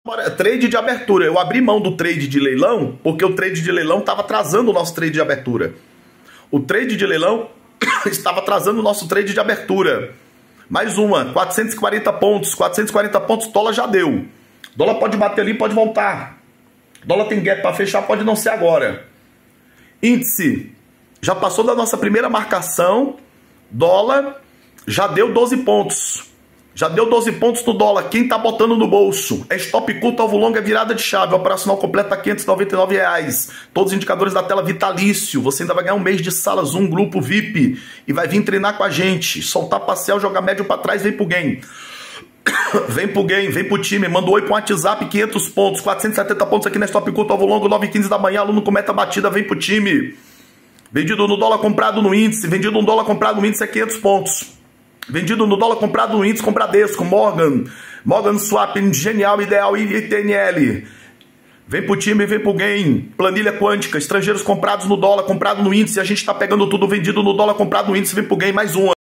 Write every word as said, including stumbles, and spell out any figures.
Trade de abertura. Eu abri mão do trade de leilão porque o trade de leilão estava atrasando o nosso trade de abertura. O trade de leilão estava atrasando o nosso trade de abertura. Mais uma, quatrocentos e quarenta pontos. quatrocentos e quarenta pontos, dólar já deu. Dólar pode bater ali, pode voltar. Dólar tem gap para fechar, pode não ser agora. Índice já passou da nossa primeira marcação. Dólar já deu doze pontos. Já deu doze pontos no dólar. Quem tá botando no bolso? É stop curto, alvo longo, é virada de chave. Operacional completo a quinhentos e noventa e nove reais. Todos os indicadores da tela vitalício. Você ainda vai ganhar um mês de sala Zoom, grupo V I P. E vai vir treinar com a gente. Soltar parcial, jogar médio para trás, vem pro game. Vem pro game, vem pro time. Manda um oi pro WhatsApp, quinhentos pontos. quatrocentos e setenta pontos aqui na stop curto, alvo longo, nove e quinze da manhã. Aluno com meta batida, vem pro time. Vendido no dólar, comprado no índice. Vendido no dólar, comprado no índice é quinhentos pontos. Vendido no dólar, comprado no índice, com Bradesco, Morgan, Morgan Swap, Genial, Ideal e T N L. Vem pro time, vem pro game. Planilha quântica, estrangeiros comprados no dólar, comprado no índice. A gente tá pegando tudo vendido no dólar, comprado no índice, vem pro game mais uma.